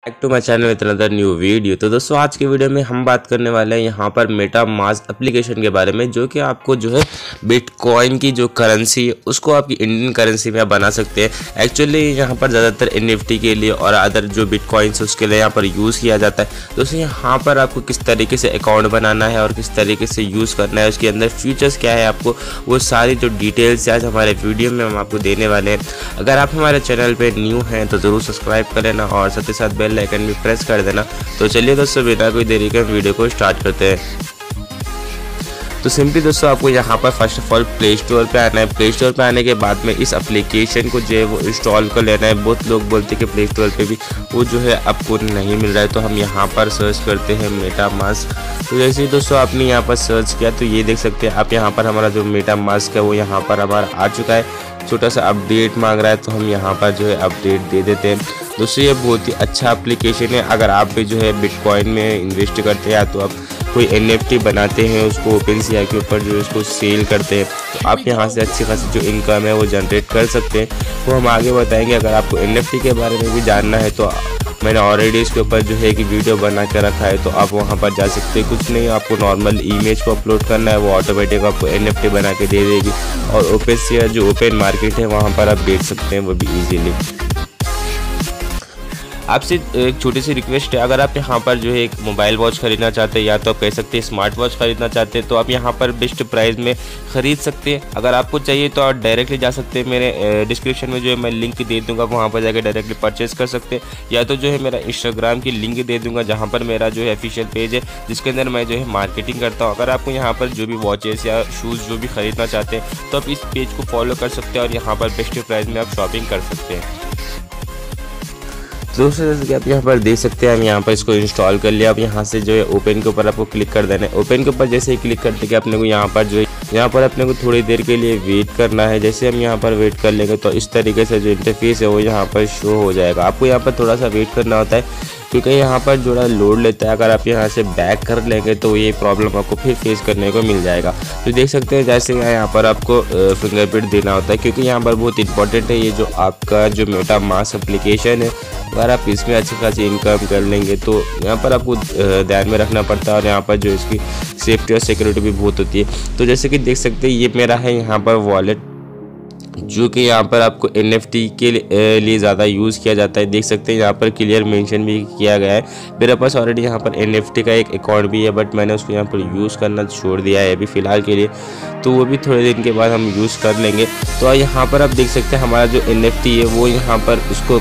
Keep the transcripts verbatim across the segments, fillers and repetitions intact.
Back to my channel with another new video. तो दोस्तों आज की वीडियो में हम बात करने वाले हैं यहाँ पर मेटा मास्क एप्लीकेशन के बारे में, जो कि आपको जो है बिटकॉइन की जो करेंसी है उसको आपकी इंडियन करेंसी में आप बना सकते हैं। एक्चुअली यहाँ पर ज़्यादातर एनएफटी के लिए और अदर जो बिटकॉइंस उसके लिए यहाँ पर यूज़ किया जाता है। दोस्तों यहाँ पर आपको किस तरीके से अकाउंट बनाना है और किस तरीके से यूज़ करना है, उसके अंदर फीचर्स क्या है, आपको वो सारी जो डिटेल्स आज हमारे वीडियो में हम आपको देने वाले हैं। अगर आप हमारे चैनल पर न्यू हैं तो ज़रूर सब्सक्राइब कर लेना और साथ ही साथ बेल आइकन भी प्रेस कर देना। तो चलिए दोस्तों बिना कोई देरी के वीडियो को स्टार्ट करते हैं। तो सिंपली दोस्तों आपको यहाँ पर first of all play store पे आना है। प्ले स्टोर पे आने के बाद में इस एप्लीकेशन को जो है वो इंस्टॉल कर लेना है। बहुत लोग बोलते हैं कि प्ले स्टोर पे भी वो जो है आपको नहीं मिल रहा है, तो हम यहाँ पर सर्च करते हैं मेटा मास्क। तो जैसे ही दोस्तों आपने यहाँ पर सर्च किया तो ये देख सकते हैं आप यहाँ पर हमारा जो मेटा मास्क है वो यहाँ पर हमारा आ चुका है। छोटा सा अपडेट मांग रहा है तो हम यहाँ पर जो है अपडेट दे देते हैं। दोस्तों ये बहुत ही अच्छा एप्लीकेशन है। अगर आप भी जो है बिटकॉइन में इन्वेस्ट करते हैं तो आप कोई एनएफटी बनाते हैं, उसको ओपनसीआई के ऊपर जो है उसको सेल करते हैं, तो आप यहाँ से अच्छी खासी जो इनकम है वो जनरेट कर सकते हैं। वो हम आगे बताएंगे। अगर आपको एनएफटी के बारे में भी जानना है तो मैंने ऑलरेडी इसके ऊपर जो है कि वीडियो बना के रखा है, तो आप वहाँ पर जा सकते हैं। कुछ नहीं, आपको नॉर्मल इमेज को अपलोड करना है, वो ऑटोमेटिक आपको एनएफटी बना के दे देगी और ओपनसीआई जो ओपन मार्केट है वहाँ पर आप बेच सकते हैं वो भी ईजीली। आपसे एक छोटी सी रिक्वेस्ट है, अगर आप यहाँ पर जो है एक मोबाइल वॉच खरीदना चाहते हैं या तो आप कह सकते हैं स्मार्ट वॉच खरीदना चाहते हैं, तो आप यहाँ पर बेस्ट प्राइस में ख़रीद सकते हैं। अगर आपको चाहिए तो आप डायरेक्टली जा सकते हैं। मेरे डिस्क्रिप्शन में जो है मैं लिंक दे दूँगा, वहाँ पर जाकर डायरेक्टली परचेस कर सकते हैं, या तो जो है मेरा इंस्टाग्राम की लिंक दे दूँगा जहाँ पर मेरा जो है ऑफिशियल पेज है जिसके अंदर मैं जो है मार्केटिंग करता हूँ। अगर आपको यहाँ पर जो भी वॉचेस या शूज़ जो भी ख़रीदना चाहते हैं तो आप इस पेज को फॉलो कर सकते हैं और यहाँ पर बेस्ट प्राइस में आप शॉपिंग कर सकते हैं। दोस्तों जैसे कि आप यहाँ पर देख सकते हैं हम यहाँ पर इसको इंस्टॉल कर लिया। अब यहाँ से जो है ओपन के ऊपर आपको क्लिक कर देना है। ओपन के ऊपर जैसे ही क्लिक करते कि अपने को यहाँ पर जो है यहाँ पर अपने को थोड़ी देर के लिए वेट करना है। जैसे हम यहाँ पर वेट कर लेंगे तो इस तरीके से जो इंटरफेस है वो यहाँ पर शो हो जाएगा। आपको यहाँ पर थोड़ा सा वेट करना होता है क्योंकि यहाँ पर जो है लोड लेता है। अगर आप यहाँ से बैक कर लेंगे तो ये प्रॉब्लम आपको फिर फेस करने को मिल जाएगा। तो देख सकते हैं जैसे यहाँ पर आपको फिंगरप्रिंट देना होता है, क्योंकि यहाँ पर बहुत इंपॉर्टेंट है ये जो आपका जो मेटा मास्क एप्लीकेशन है। अगर आप इसमें अच्छी खासी इनकम कर लेंगे तो यहाँ पर आपको ध्यान में रखना पड़ता है और यहाँ पर जो इसकी सेफ्टी और सिक्योरिटी भी बहुत होती है। तो जैसे कि देख सकते हैं ये मेरा है यहाँ पर वॉलेट, जो कि यहाँ पर आपको एनएफटी के लिए ज़्यादा यूज़ किया जाता है। देख सकते हैं यहाँ पर क्लियर मेंशन भी किया गया है। मेरे पास ऑलरेडी यहाँ पर एनएफटी का एक अकाउंट भी है, बट मैंने उसको यहाँ पर यूज़ करना छोड़ दिया है अभी फ़िलहाल के लिए, तो वो भी थोड़े दिन के बाद हम यूज़ कर लेंगे। तो यहाँ पर आप देख सकते हैं हमारा जो एनएफटी है वो यहाँ पर उसको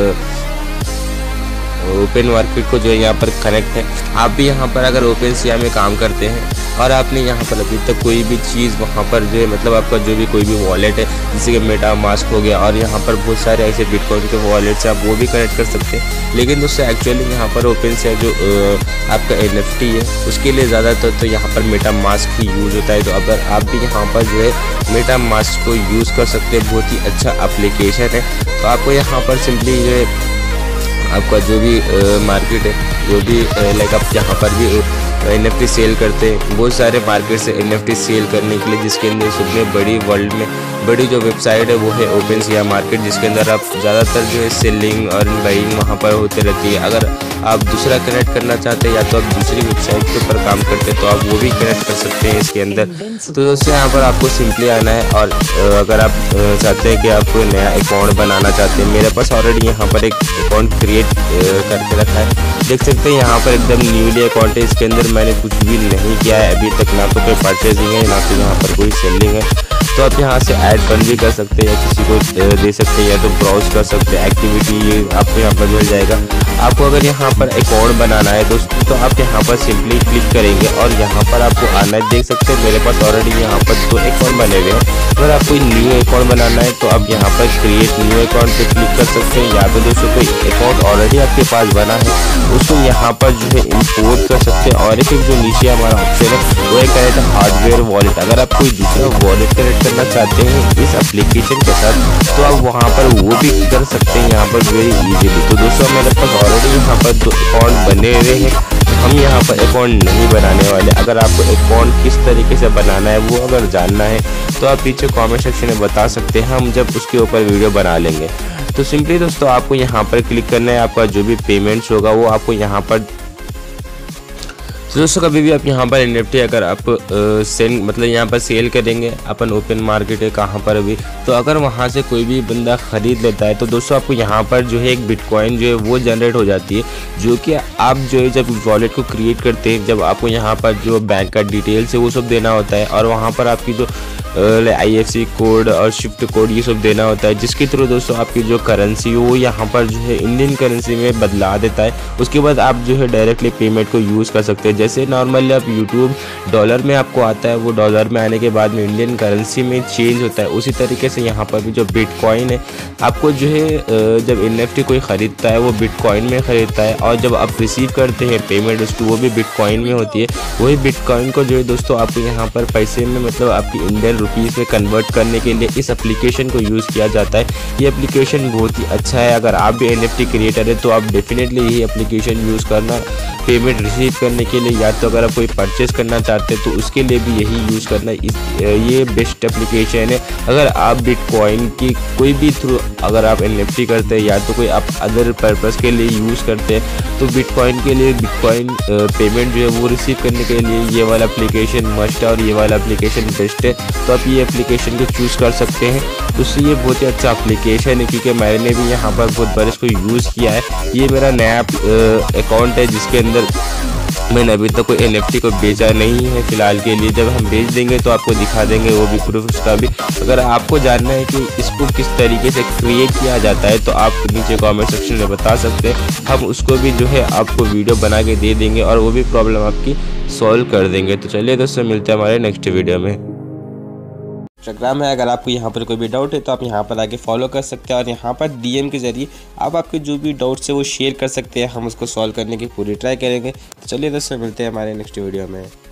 ओपन मार्केट को जो है यहाँ पर कनेक्ट है। आप भी यहाँ पर अगर ओपनसीआई में काम करते हैं और आपने यहाँ पर अभी तक कोई भी चीज़ वहाँ पर जो है मतलब आपका जो भी कोई भी वॉलेट है जैसे कि मेटा मास्क हो गया और यहाँ पर बहुत सारे ऐसे बिटकॉइन के वॉलेट्स हैं, आप वो भी कनेक्ट कर सकते हैं। लेकिन दोस्तों एक्चुअली यहाँ पर ओपनसीआई जो आपका एनएफटी है उसके लिए ज़्यादातर तो यहाँ पर मेटा मास्क ही यूज़ होता है। तो अगर आप भी यहाँ पर जो है मेटा मास्क को यूज़ कर सकते हैं, बहुत ही अच्छा एप्लीकेशन है। तो आपको यहाँ पर सिंपली जो है आपका जो भी मार्केट है जो भी लाइक आप यहाँ पर भी एनएफटी सेल करते हैं, बहुत सारे मार्केट से एनएफटी सेल करने के लिए, जिसके अंदर सबसे बड़ी वर्ल्ड में बड़ी जो वेबसाइट है वो है ओपनसीआई मार्केट, जिसके अंदर आप ज़्यादातर जो है सेलिंग और बाइंग वहाँ पर होते रहती है। अगर आप दूसरा कनेक्ट करना चाहते हैं या तो आप दूसरी वेबसाइट के ऊपर काम करते हैं तो आप वो भी कनेक्ट कर सकते हैं इसके अंदर। तो दोस्तों यहाँ पर आपको सिंपली आना है और अगर आप चाहते हैं कि आप कोई नया अकाउंट बनाना चाहते हैं, मेरे पास ऑलरेडी यहाँ पर एक अकाउंट क्रिएट करके रखा है। देख सकते हैं यहाँ पर एकदम न्यूली अकाउंट है, इसके अंदर मैंने कुछ भी नहीं किया है अभी तक, ना तो कोई परचेजिंग है ना तो यहाँ पर कोई सेलिंग है। तो आप यहाँ से ऐड बन भी कर सकते हैं या किसी को दे सकते हैं या तो ब्राउज कर सकते हैं। एक्टिविटी आपको यहाँ पर मिल जाएगा। आपको अगर यहाँ पर अकाउंट बनाना है दोस्तों तो आप यहाँ पर सिंपली क्लिक करेंगे और यहाँ पर आपको आना है। देख सकते हैं मेरे पास ऑलरेडी यहाँ पर दो अकाउंट बने हुए हैं। अगर आपको न्यू अकाउंट बनाना है तो आप यहाँ पर क्रिएट न्यू अकाउंट पे क्लिक कर सकते हैं, या तो दोस्तों कोई अकाउंट ऑलरेडी आपके पास बना है उसको यहाँ पर जो है इंपोर्ट कर सकते हैं। और फिर जो नीचे हमारा ऑप्शन है वो है कनेक्ट हार्डवेयर वॉलेट। अगर आप कोई दूसरा वॉलेट कनेक्ट करना चाहते हैं इस एप्लीकेशन के साथ तो आप वहाँ पर वो भी कर सकते हैं यहाँ पर वेरी इजीली। तो दोस्तों मेरे पास ऑलरेडी यहाँ पर दो अकाउंट बने हुए हैं, हम यहाँ पर अकाउंट नहीं बनाने वाले। अगर आपको अकाउंट किस तरीके से बनाना है वो अगर जानना है तो आप नीचे कमेंट सेक्शन में बता सकते हैं, हम जब उसके ऊपर वीडियो बना लेंगे। तो सिंपली दोस्तों आपको यहाँ पर क्लिक करना है, आपका जो भी पेमेंट्स होगा वो आपको यहाँ पर। तो दोस्तों कभी भी आप यहाँ पर एनएफटी अगर आप सेल मतलब यहाँ पर सेल करेंगे, अपन ओपन मार्केट है कहाँ पर अभी, तो अगर वहाँ से कोई भी बंदा ख़रीद लेता है तो दोस्तों आपको यहाँ पर जो है एक बिटकॉइन जो है वो जनरेट हो जाती है, जो कि आप जो है जब वॉलेट को क्रिएट करते हैं, जब आपको यहाँ पर जो बैंक का डिटेल्स है वो सब देना होता है और वहाँ पर आपकी जो आई एफ सी कोड और शिफ्ट कोड ये सब देना होता है, जिसके थ्रू दोस्तों आपकी जो करेंसी हो वो यहाँ पर जो है इंडियन करेंसी में बदला देता है। उसके बाद आप जो है डायरेक्टली पेमेंट को यूज़ कर सकते हैं। जैसे नॉर्मली आप यूट्यूब डॉलर में आपको आता है, वो डॉलर में आने के बाद में इंडियन करेंसी में चेंज होता है, उसी तरीके से यहाँ पर भी जो बिटकॉइन है आपको जो है जब एन एफ टी कोई ख़रीदता है वो बिटकॉइन में ख़रीदता है, और जब आप रिसीव करते हैं पेमेंट उसकी वो भी बिटकॉइन में होती है। वही बिटकॉइन को जो है दोस्तों आपको यहाँ पर पैसे में मतलब आपकी इंडियन रुपीज़ में कन्वर्ट करने के लिए इस एप्लीकेशन को यूज़ किया जाता है। ये एप्लीकेशन बहुत ही अच्छा है, अगर आप भी एनएफटी क्रिएटर है तो आप डेफिनेटली यही एप्लीकेशन यूज़ करना पेमेंट रिसीव करने के लिए, या तो अगर आप कोई परचेस करना चाहते हैं तो उसके लिए भी यही यूज़ करना। इस ये बेस्ट एप्लीकेशन है। अगर आप बिटकॉइन की कोई भी थ्रू अगर आप एनएफटी करते हैं या तो कोई आप अदर पर्पज़ के लिए यूज़ करते हैं तो बिटकॉइन के लिए बिटकॉइन पेमेंट जो है वो रिसीव करने के लिए ये वाला एप्लीकेशन मस्ट है और ये वाला एप्लीकेशन बेस्ट है। तो आप ये एप्लीकेशन को चूज़ कर सकते हैं। उससे ये बहुत ही अच्छा एप्लीकेशन है, क्योंकि मैंने भी यहाँ पर बहुत बार इसको यूज़ किया है। ये मेरा नया अकाउंट है जिसके अंदर मैंने अभी तक कोई एनएफटी को बेचा नहीं है फिलहाल के लिए। जब हम बेच देंगे तो आपको दिखा देंगे वो भी प्रूफ उसका भी। अगर आपको जानना है कि इसको किस तरीके से क्रिएट किया जाता है तो आप नीचे कमेंट सेक्शन में बता सकते हैं, हम उसको भी जो है आपको वीडियो बना के दे देंगे और वो भी प्रॉब्लम आपकी सॉल्व कर देंगे। तो चलिए दोस्तों मिलते हैं हमारे नेक्स्ट वीडियो में। इंस्टाग्राम है, अगर आपको यहाँ पर कोई भी डाउट है तो आप यहाँ पर आके फॉलो कर सकते हैं और यहाँ पर डीएम के जरिए आप आपके जो भी डाउट्स है वो शेयर कर सकते हैं, हम उसको सॉल्व करने की पूरी ट्राई करेंगे। तो चलिए दोस्तों मिलते हैं हमारे नेक्स्ट वीडियो में।